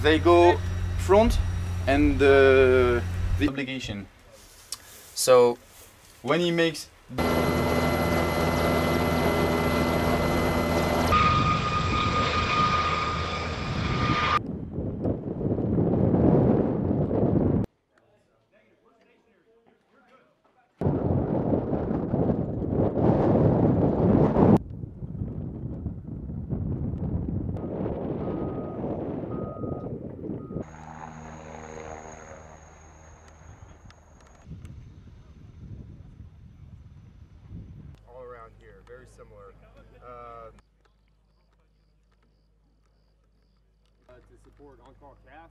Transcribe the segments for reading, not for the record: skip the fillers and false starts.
they go front and the obligation. So when he makes here, very similar. To support on-call CAS,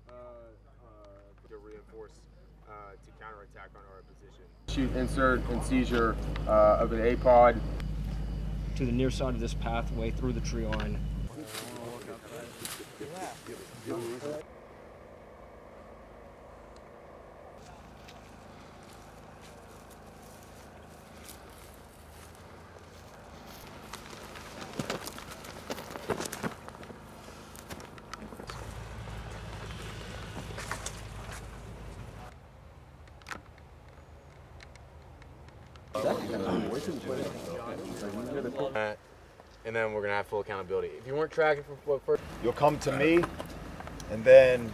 to reinforce, to counterattack on our position. Shoot, insert, and seizure of an A-pod. To the near side of this pathway through the tree line. And then we're gonna have full accountability. If you weren't tracking for first, you'll come to me, and then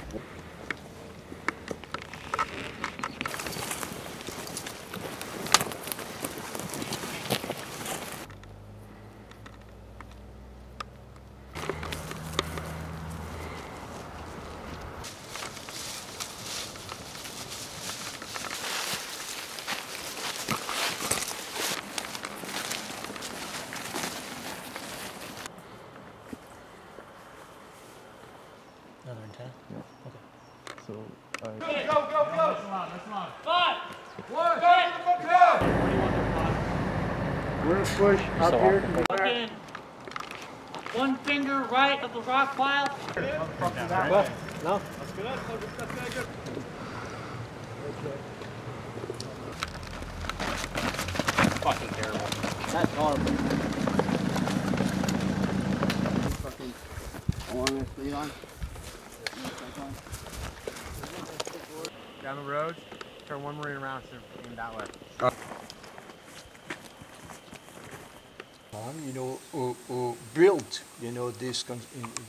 Another intent? Yeah. Okay. So, go! That's long. 5, 1, go! we're gonna push up here. Fucking one finger right of the rock pile. left. No. That's good. Fucking terrible. That's horrible. Fucking. I want to lead on. down the road, turn one Marine around in that way. Built, this